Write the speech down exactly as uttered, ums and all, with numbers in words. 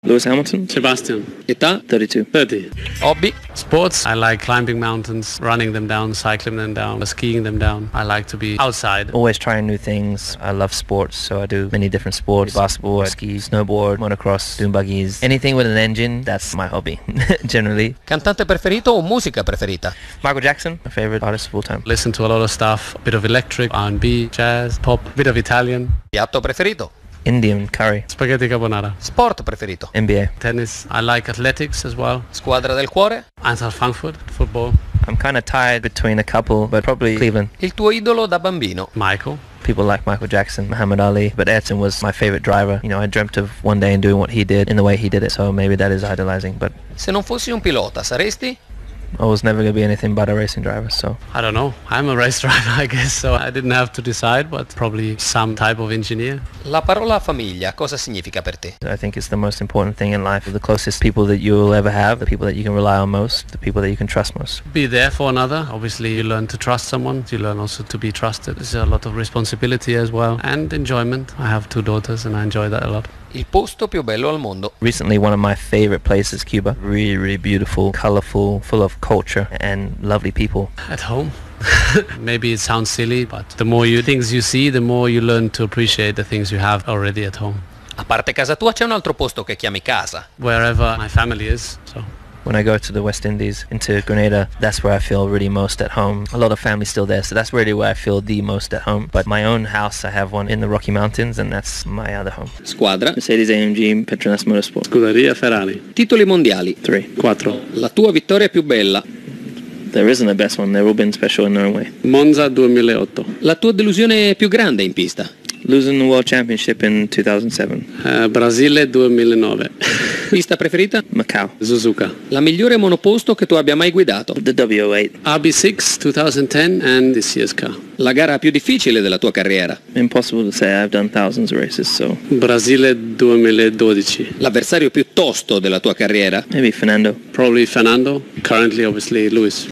Lewis Hamilton. Sebastian. Età? thirty-two. thirty. Hobby? Sports. I like climbing mountains, running them down, cycling them down, skiing them down. I like to be outside. Always trying new things. I love sports, so I do many different sports. Basketball, ski, snowboard, motocross, dune buggies. Anything with an engine, that's my hobby, generally. Cantante preferito o musica preferita? Michael Jackson, my favorite artist of all time. Listen to a lot of stuff, a bit of electric, R and B, jazz, pop, a bit of Italian. Piatto preferito? Indian curry. Spaghetti carbonara. Sport preferito? N B A. Tennis. I like athletics as well. Squadra del cuore? Eintracht Frankfurt, football. I'm kind of tied between a couple, but probably Cleveland. Il tuo idolo da bambino? Michael. People like Michael Jackson, Muhammad Ali, but Ayrton was my favorite driver. You know, I dreamt of one day and doing what he did in the way he did it, so maybe that is idolizing, but Se non fossi un pilota, saresti? I was never going to be anything but a racing driver, so. I don't know. I'm a race driver, I guess, so I didn't have to decide, but probably some type of engineer. La parola famiglia, cosa significa per te? I think it's the most important thing in life. The closest people that you will ever have, the people that you can rely on most, the people that you can trust most. Be there for another. Obviously, you learn to trust someone. You learn also to be trusted. There's a lot of responsibility as well, and enjoyment. I have two daughters, and I enjoy that a lot. Il posto più bello al mondo? Recently, one of my favorite places, Cuba. Really, really beautiful, colorful, full of culture and lovely people. At home. Maybe it sounds silly, but the more you things you see, the more you learn to appreciate the things you have already at home. A parte casa tua c'è un altro posto che chiami casa? Wherever my family is, so. When I go to the West Indies, into Grenada, that's where I feel really most at home. A lot of family's still there, so that's really where I feel the most at home. But my own house, I have one in the Rocky Mountains, and that's my other home. Squadra? Mercedes A M G, Petronas Motorsport. Scuderia Ferrari. Titoli mondiali? Three. Quattro. La tua vittoria più bella? There isn't a best one. They've all been special in their own way. Monza duemilaotto. La tua delusione più grande in pista? Losing the World Championship in two thousand seven. Uh, Brasile duemilanove. Pista preferita? Macau. Suzuka. La migliore monoposto che tu abbia mai guidato? The W oh eight. R B six twenty ten and this year's car. La gara più difficile della tua carriera? Impossible to say. I've done thousands of races, so Brasile duemiladodici. L'avversario più tosto della tua carriera? maybe Fernando. Probably Fernando. Currently, obviously, Lewis.